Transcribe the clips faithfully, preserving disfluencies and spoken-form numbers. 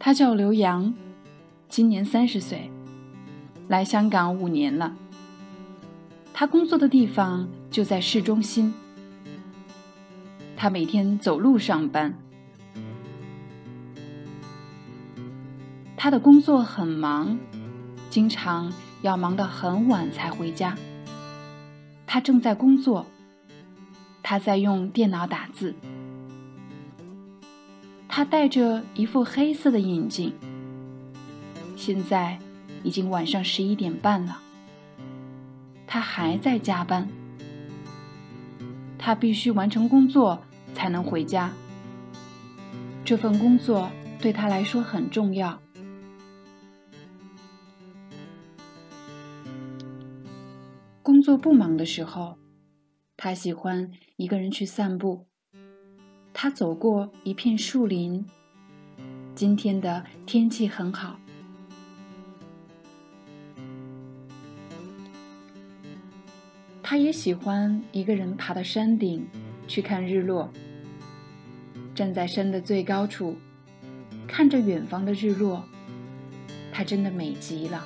他叫刘洋，今年三十岁，来香港五年了。他工作的地方就在市中心，他每天走路上班。他的工作很忙，经常要忙到很晚才回家。他正在工作，他在用电脑打字。他戴着一副黑色的眼镜。现在已经晚上十一点半了，他还在加班。他必须完成工作才能回家。这份工作对他来说很重要。工作不忙的时候，他喜欢一个人去散步。他走过一片树林，今天的天气很好。他也喜欢一个人爬到山顶去看日落。站在山的最高处，看着远方的日落，它真的美极了。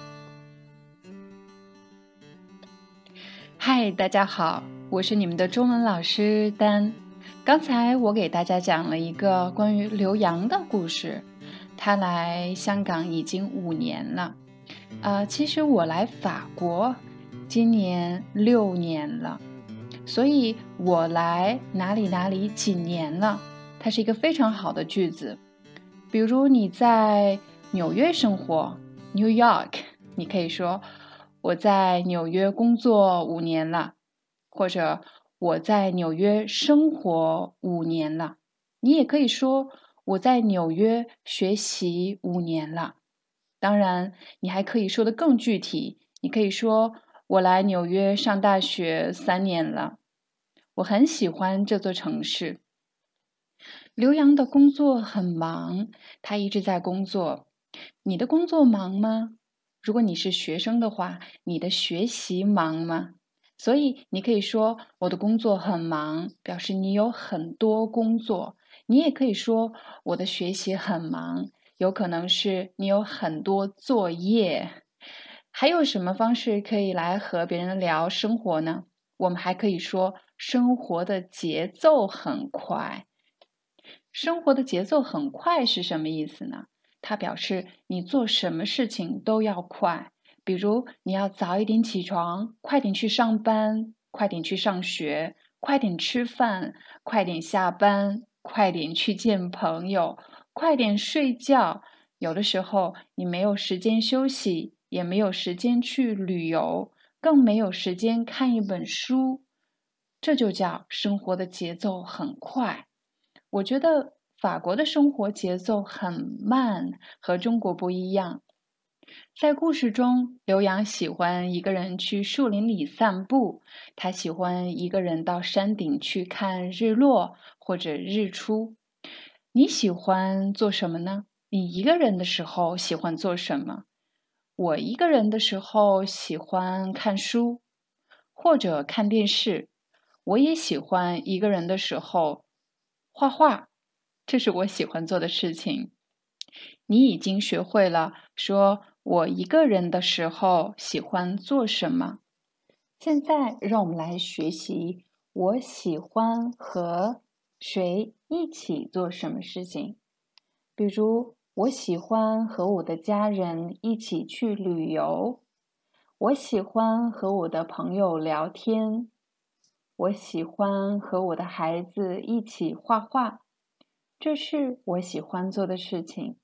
嗨，大家好，我是你们的中文老师丹。刚才我给大家讲了一个关于刘洋的故事，他来香港已经五年了。呃，其实我来法国今年六年了，所以我来哪里哪里几年了，它是一个非常好的句子。比如你在纽约生活 New York， 你可以说我在纽约工作五年了，或者我在纽约生活五年了。你也可以说我在纽约学习五年了。当然你还可以说得更具体，你可以说我来纽约上大学三年了，我很喜欢这座城市。刘洋的工作很忙，他一直在工作。你的工作忙吗？如果你是学生的话，你的学习忙吗？所以你可以说我的工作很忙，表示你有很多工作。你也可以说我的学习很忙，有可能是你有很多作业。还有什么方式可以来和别人聊生活呢？我们还可以说生活的节奏很快。生活的节奏很快是什么意思呢？它表示你做什么事情都要快。比如你要早一点起床，快点去上班，快点去上学，快点吃饭，快点下班，快点去见朋友，快点睡觉。有的时候你没有时间休息，也没有时间去旅游，更没有时间看一本书。这就叫生活的节奏很快。我觉得法国的生活节奏很慢，和中国不一样。在故事中，刘洋喜欢一个人去树林里散步，他喜欢一个人到山顶去看日落或者日出。你喜欢做什么呢？你一个人的时候喜欢做什么？我一个人的时候喜欢看书或者看电视。我也喜欢一个人的时候画画，这是我喜欢做的事情。你已经学会了说我一个人的时候喜欢做什么。现在让我们来学习我喜欢和谁一起做什么事情。比如我喜欢和我的家人一起去旅游，我喜欢和我的朋友聊天，我喜欢和我的孩子一起画画，这是我喜欢做的事情。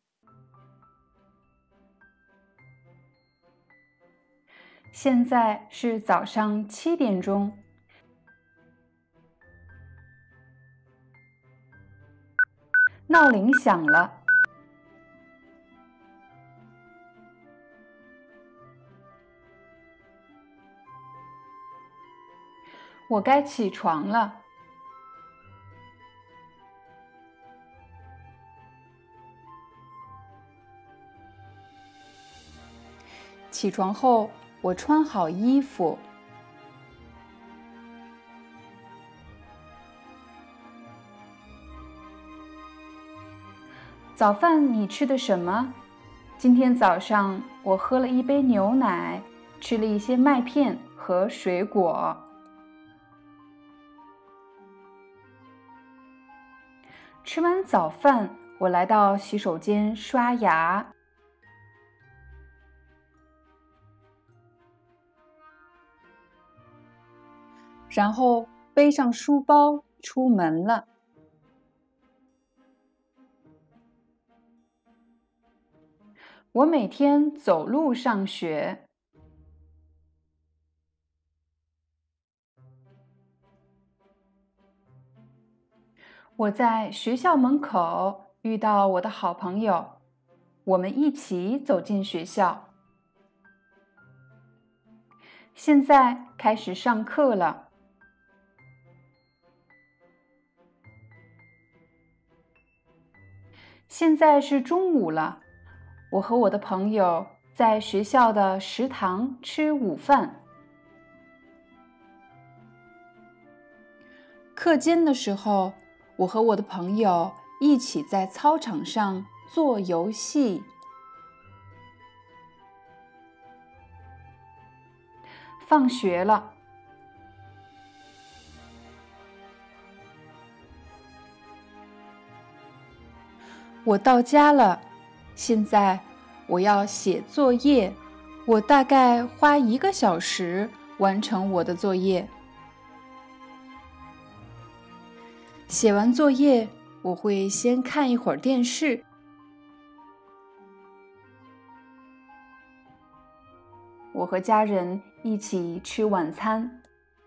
现在是早上七点钟，闹铃响了。我该起床了。起床后，我穿好衣服。 早饭你吃的什么？今天早上我喝了一杯牛奶，吃了一些麦片和水果。吃完早饭，我来到洗手间刷牙，然后背上书包出门了。我每天走路上学。我在学校门口遇到我的好朋友，我们一起走进学校。现在开始上课了。现在是中午了，我和我的朋友在学校的食堂吃午饭。课间的时候，我和我的朋友一起在操场上做游戏。放学了，我到家了。现在我要写作业，我大概花一个小时完成我的作业。写完作业，我会先看一会儿电视。我和家人一起吃晚餐。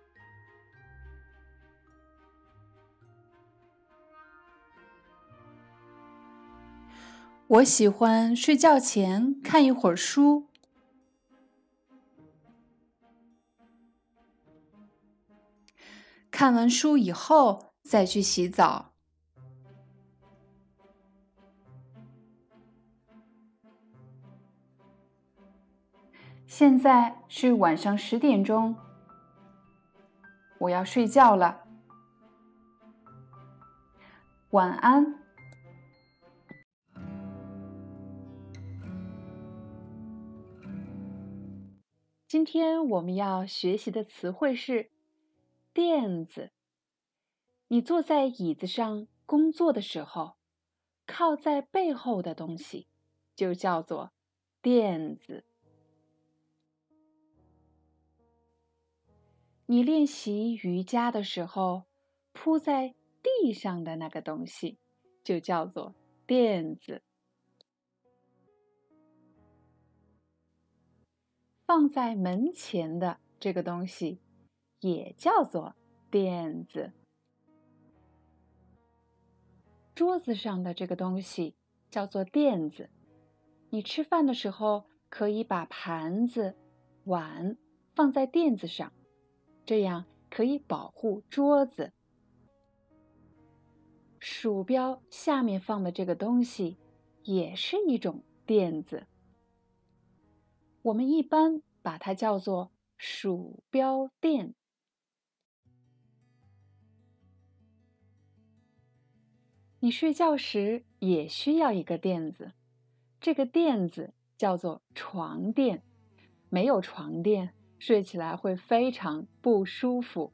我喜欢睡觉前看一会儿书。看完书以后再去洗澡。现在是晚上十点钟，我要睡觉了。晚安。今天我们要学习的词汇是垫子。你坐在椅子上工作的时候，靠在背后的东西就叫做垫子。你练习瑜伽的时候，铺在地上的那个东西就叫做垫子。放在门前的这个东西也叫做垫子。桌子上的这个东西叫做垫子。你吃饭的时候可以把盘子、碗放在垫子上，这样可以保护桌子。鼠标下面放的这个东西也是一种垫子。我们一般把它叫做鼠标垫。你睡觉时也需要一个垫子，这个垫子叫做床垫。没有床垫，睡起来会非常不舒服。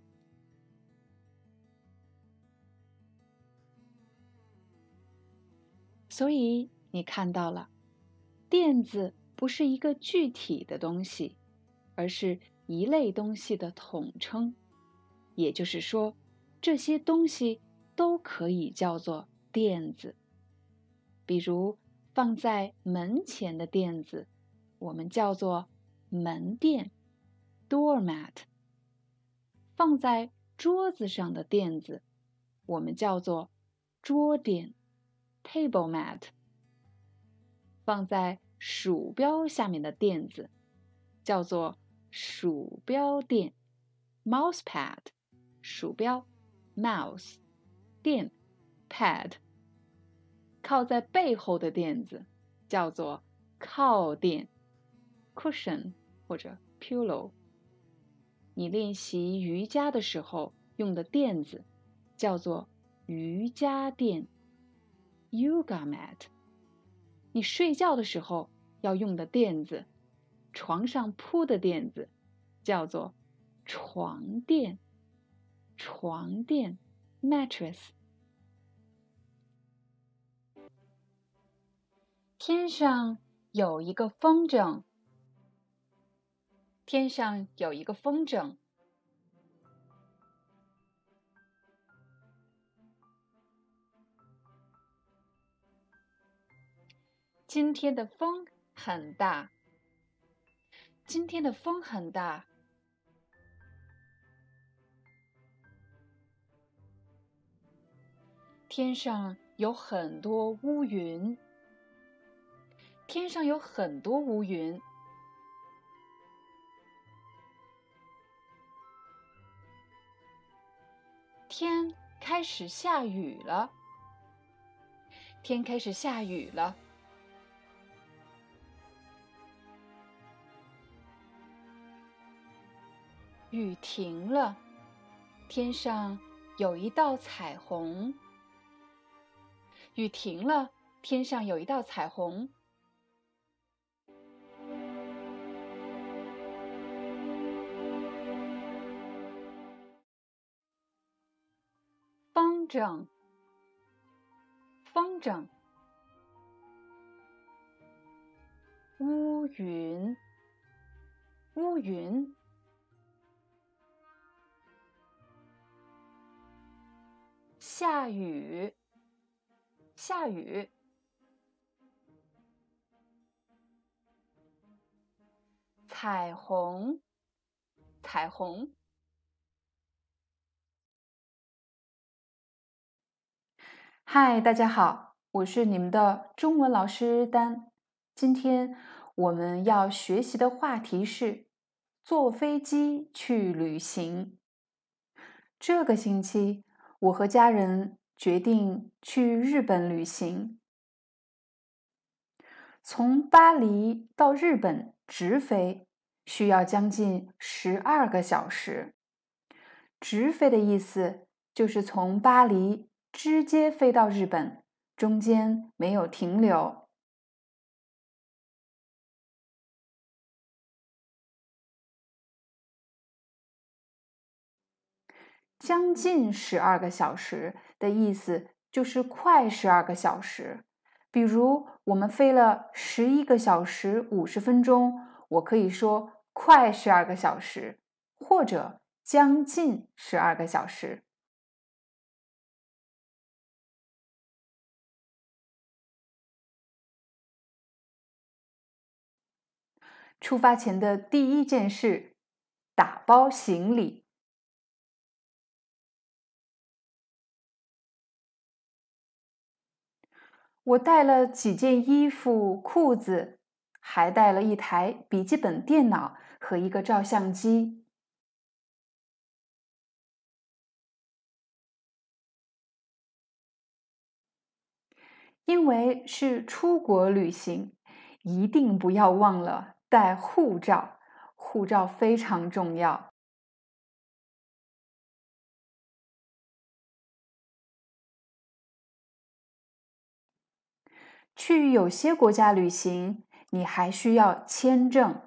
所以你看到了，垫子不是一个具体的东西，而是一类东西的统称。也就是说，这些东西都可以叫做垫子。比如放在门前的垫子，我们叫做门垫 doormat。 放在桌子上的垫子，我们叫做桌垫 table mat。 放在鼠标下面的垫子叫做鼠标垫 mouse pad。 鼠标 mouse， 垫 pad。 靠在背后的垫子叫做靠垫 cushion 或者 pillow。 你练习瑜伽的时候用的垫子叫做瑜伽垫。 yoga mat。你睡觉的时候要用的垫子，床上铺的垫子，叫做床垫。床垫 mattress。天上有一个风筝，天上有一个风筝。今天的风很大，今天的风很大。天上有很多乌云，天上有很多乌云。天开始下雨了，天开始下雨了。雨停了，天上有一道彩虹。雨停了，天上有一道彩虹。风筝，风筝。乌云，乌云。下雨，下雨。彩虹，彩虹。嗨，大家好，我是你们的中文老师丹。今天我们要学习的话题是坐飞机去旅行。这个星期，我和家人决定去日本旅行。从巴黎到日本直飞需要将近十二个小时。直飞的意思就是从巴黎直接飞到日本，中间没有停留。将近十二个小时的意思就是快十二个小时。比如我们飞了十一个小时五十分钟，我可以说快十二个小时，或者将近十二个小时。出发前的第一件事，打包行李。我带了几件衣服、裤子，还带了一台笔记本电脑和一个照相机。因为是出国旅行，一定不要忘了带护照，护照非常重要。去有些国家旅行，你还需要签证。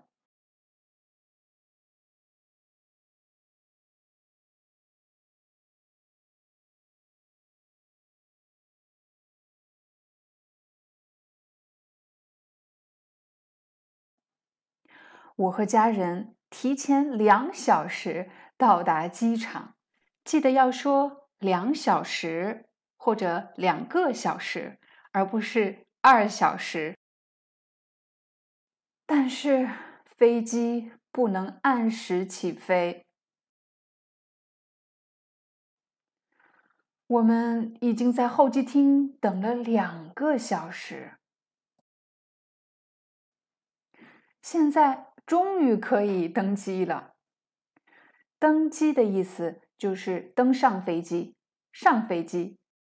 我和家人提前两小时到达机场，记得要说两小时或者两个小时，而不是二小时。但是飞机不能按时起飞。我们已经在候机厅等了两个小时，现在终于可以登机了。登机的意思就是登上飞机，上飞机。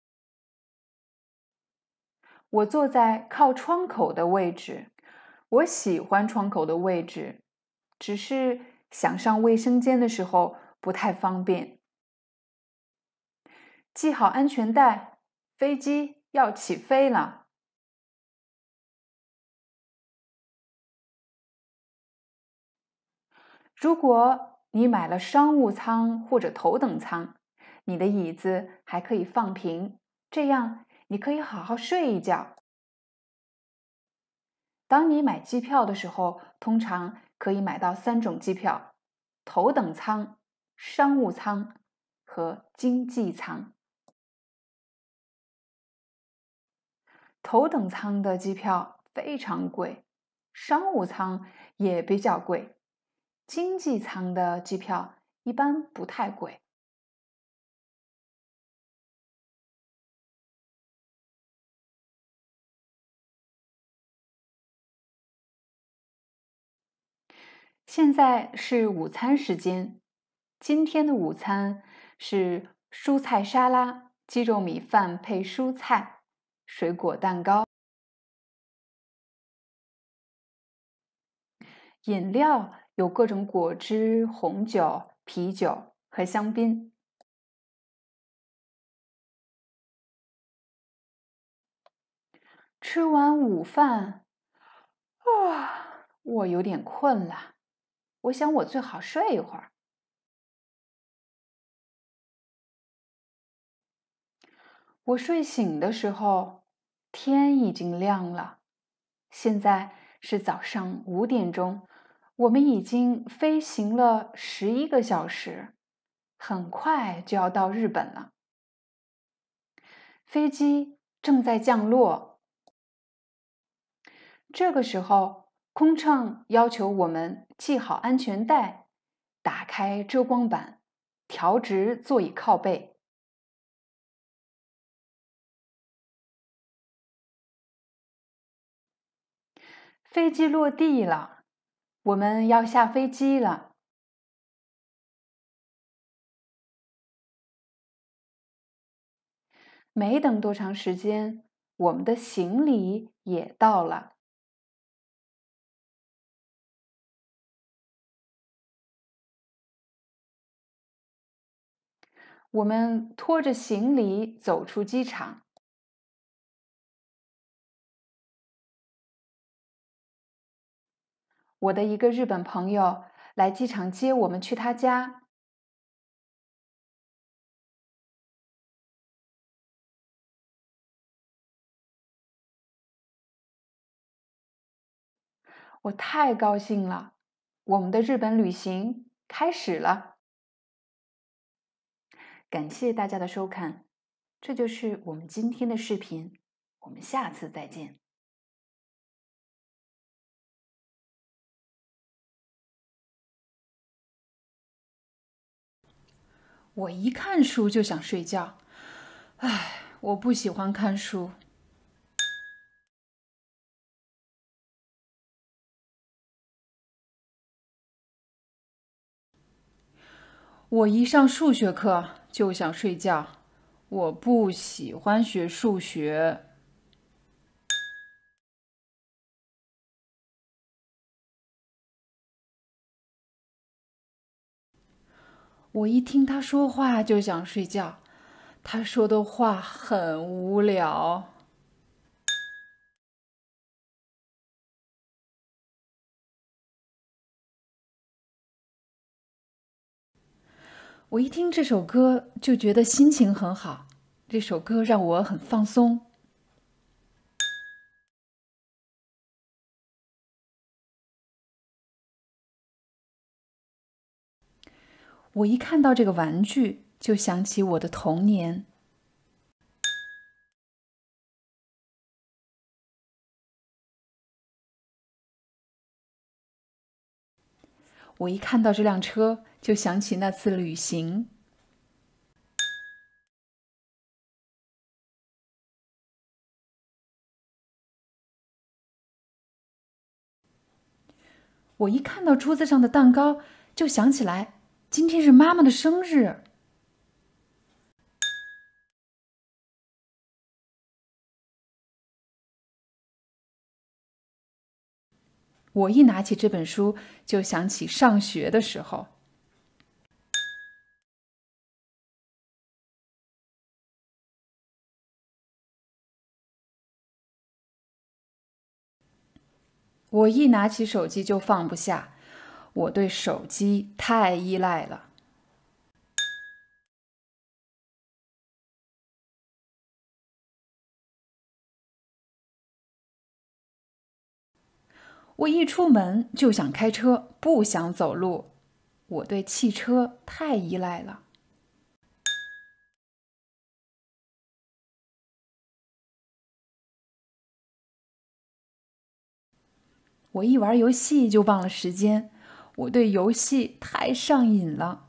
我坐在靠窗口的位置，我喜欢窗口的位置，只是想上卫生间的时候不太方便。系好安全带，飞机要起飞了。如果你买了商务舱或者头等舱，你的椅子还可以放平，这样你可以好好睡一觉。当你买机票的时候，通常可以买到三种机票：头等舱、商务舱和经济舱。头等舱的机票非常贵，商务舱也比较贵，经济舱的机票一般不太贵。现在是午餐时间，今天的午餐是蔬菜沙拉、鸡肉米饭配蔬菜、水果蛋糕。饮料有各种果汁、红酒、啤酒和香槟。吃完午饭，啊，我有点困了，我想我最好睡一会儿。我睡醒的时候，天已经亮了。现在是早上五点钟，我们已经飞行了十一个小时，很快就要到日本了。飞机正在降落。这个时候，空乘要求我们系好安全带，打开遮光板，调直座椅靠背。飞机落地了，我们要下飞机了。没等多长时间，我们的行李也到了。我们拖着行李走出机场。我的一个日本朋友来机场接我们去他家。我太高兴了，我们的日本旅行开始了。感谢大家的收看，这就是我们今天的视频，我们下次再见。我一看书就想睡觉，唉，我不喜欢看书。我一上数学课就想睡觉，我不喜欢学数学。我一听他说话就想睡觉，他说的话很无聊。我一听这首歌就觉得心情很好，这首歌让我很放松。我一看到这个玩具，就想起我的童年。我一看到这辆车，就想起那次旅行。我一看到桌子上的蛋糕，就想起来今天是妈妈的生日。我一拿起这本书，就想起上学的时候。 我一拿起手机就放不下，我对手机太依赖了。我一出门就想开车，不想走路。我对汽车太依赖了。我一玩游戏就忘了时间，我对游戏太上瘾了。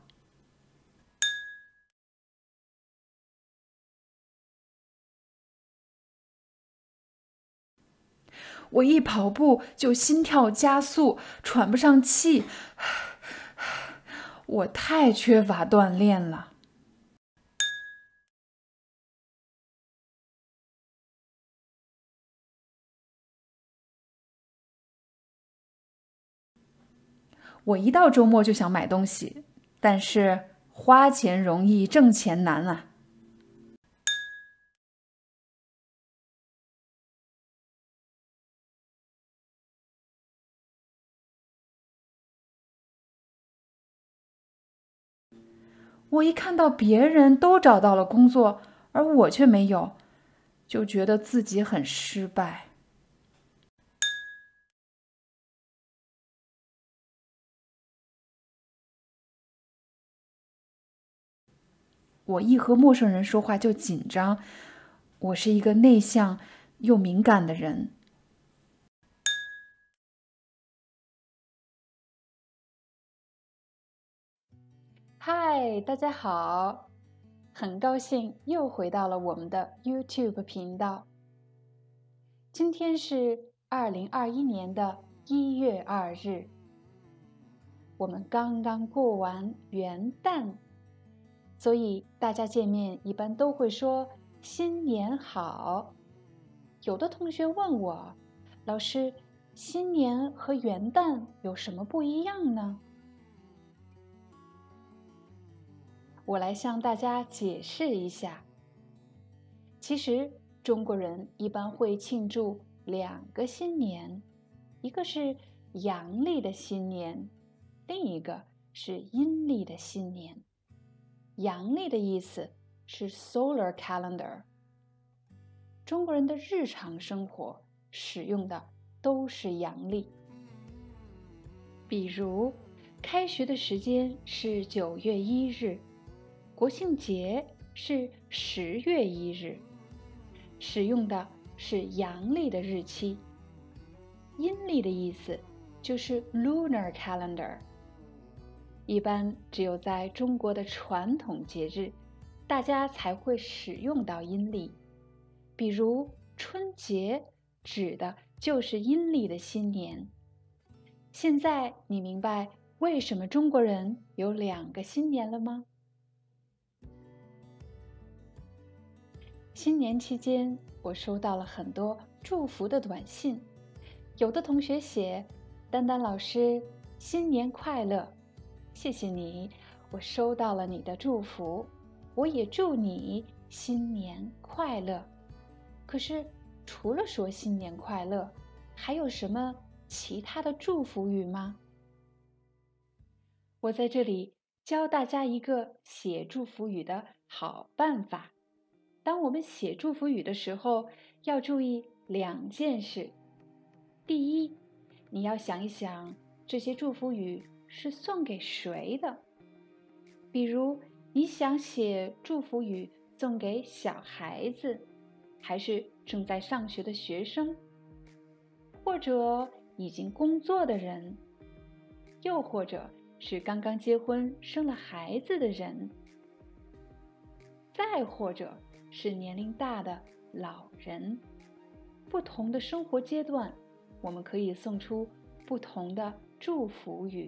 我一跑步就心跳加速，喘不上气。我太缺乏锻炼了。我一到周末就想买东西，但是花钱容易挣钱难啊。我一看到别人都找到了工作，而我却没有，就觉得自己很失败。我一和陌生人说话就紧张，我是一个内向又敏感的人。嗨，大家好，很高兴又回到了我们的 YouTube 频道。今天是二零二一年的一月二日，我们刚刚过完元旦，所以大家见面一般都会说新年好。有的同学问我，老师，新年和元旦有什么不一样呢？我来向大家解释一下。其实中国人一般会庆祝两个新年，一个是阳历的新年，另一个是阴历的新年。阳历的意思是 solar calendar。中国人的日常生活使用的都是阳历。比如，开学的时间是九月一日，国庆节是十月一日，使用的是阳历的日期。阴历的意思就是 lunar calendar。一般只有在中国的传统节日，大家才会使用到阴历。比如春节指的就是阴历的新年。现在你明白为什么中国人有两个新年了吗？新年期间，我收到了很多祝福的短信。有的同学写：“丹丹老师，新年快乐！谢谢你，我收到了你的祝福，我也祝你新年快乐。”可是，除了说新年快乐，还有什么其他的祝福语吗？我在这里教大家一个写祝福语的好办法。当我们写祝福语的时候，要注意两件事。第一，你要想一想这些祝福语是送给谁的。比如，你想写祝福语送给小孩子，还是正在上学的学生，或者已经工作的人，又或者是刚刚结婚生了孩子的人，再或者是年龄大的老人。不同的生活阶段，我们可以送出不同的祝福语。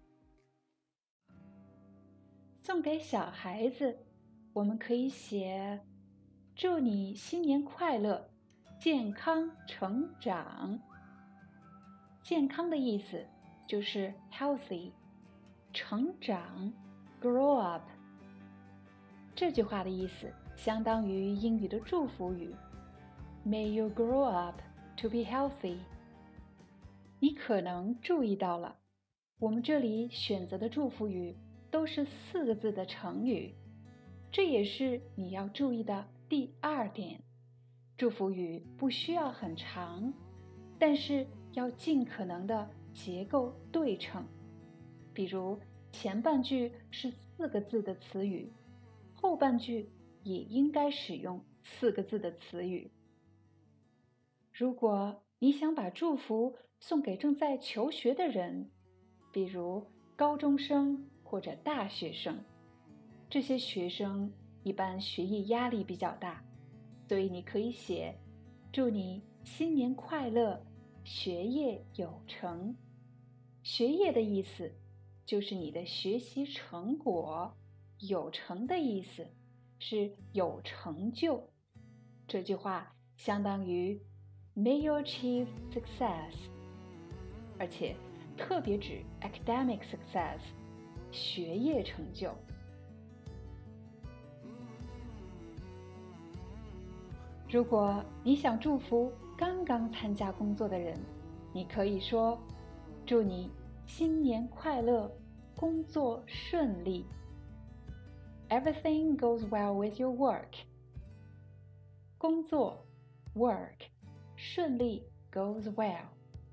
送给小孩子，我们可以写：祝你新年快乐，健康成长。健康的意思就是 healthy， 成长 grow up。这句话的意思相当于英语的祝福语 May you grow up to be healthy。 你可能注意到了，我们这里选择的祝福语都是四个字的成语，这也是你要注意的第二点。祝福语不需要很长，但是要尽可能的结构对称。比如前半句是四个字的词语，后半句也应该使用四个字的词语。如果你想把祝福送给正在求学的人，比如高中生或者大学生，这些学生一般学业压力比较大，所以你可以写祝你新年快乐，学业有成。学业的意思就是你的学习成果，有成的意思是有成就。这句话相当于 May you achieve success， 而且特别指 academic success， 学业成就。如果你想祝福刚刚参加工作的人，你可以说祝你新年快乐，工作顺利。Everything goes well with your work。工作 work 顺利 goes well。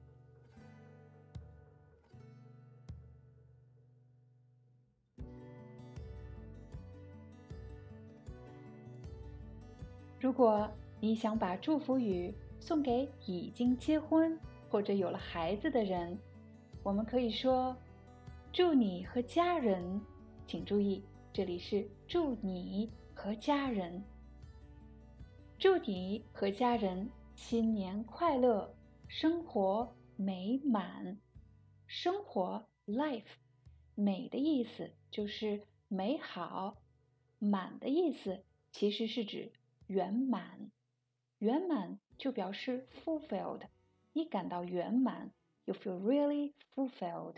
如果你想把祝福语送给已经结婚或者有了孩子的人，我们可以说祝你和家人，请注意这里是祝你和家人，祝你和家人新年快乐，生活美满。生活 life， 美的意思就是美好，满的意思其实是指圆满，圆满就表示 fulfilled， 你感到圆满 ，you feel really fulfilled。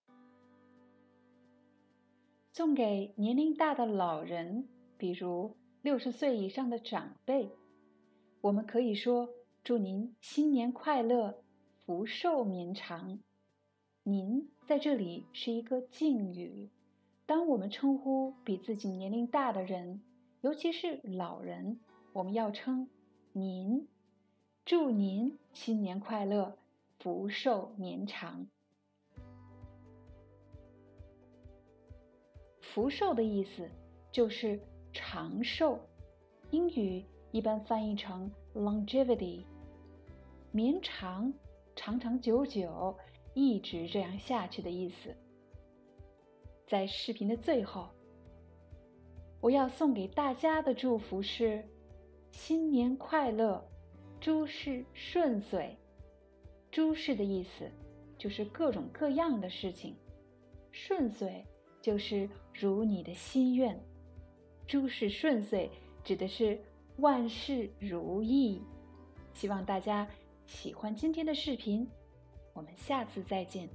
送给年龄大的老人，比如六十岁以上的长辈，我们可以说祝您新年快乐，福寿绵长。您在这里是一个敬语，当我们称呼比自己年龄大的人，尤其是老人，我们要称您，祝您新年快乐，福寿绵长。福寿的意思就是长寿，英语一般翻译成 longevity， 绵长，长长久久，一直这样下去的意思。在视频的最后，我要送给大家的祝福是新年快乐，诸事顺遂。诸事的意思就是各种各样的事情，顺遂就是如你的心愿。诸事顺遂指的是万事如意。希望大家喜欢今天的视频，我们下次再见。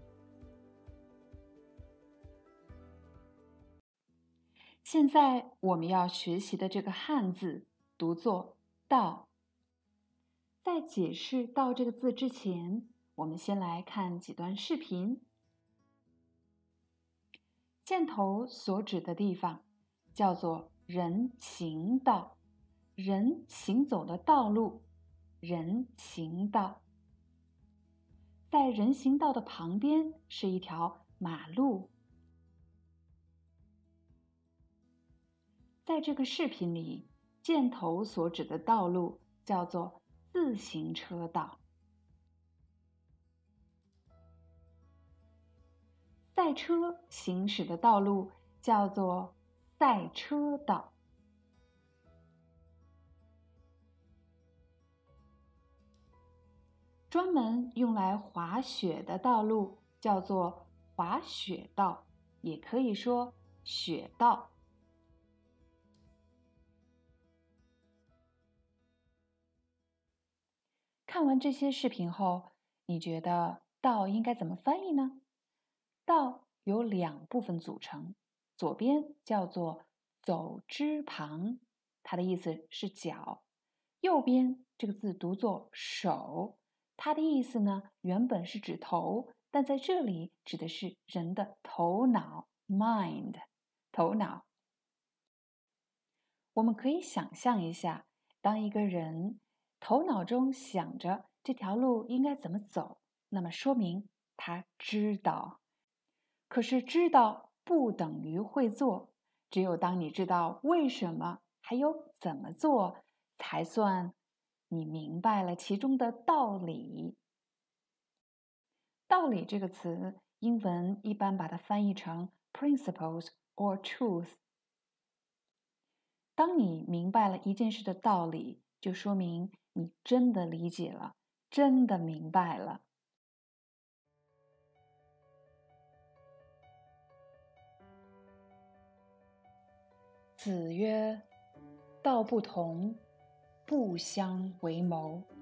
现在我们要学习的这个汉字读作道。在解释道这个字之前，我们先来看几段视频。箭头所指的地方叫做人行道，人行走的道路，人行道。在人行道的旁边是一条马路。在这个视频里，箭头所指的道路叫做自行车道。赛车行驶的道路叫做赛车道。专门用来滑雪的道路叫做滑雪道，也可以说雪道。看完这些视频后，你觉得道应该怎么翻译呢？道由两部分组成，左边叫做走之旁，它的意思是脚；右边这个字读作手， 它的意思呢，原本是指头，但在这里指的是人的头脑 mind 头脑。我们可以想象一下，当一个人头脑中想着这条路应该怎么走，那么说明他知道。可是知道不等于会做，只有当你知道为什么，还有怎么做，才算你明白了其中的道理。道理这个词，英文一般把它翻译成 principles or truth。当你明白了一件事的道理，就说明你真的理解了，真的明白了。子曰：道不同，不相为谋。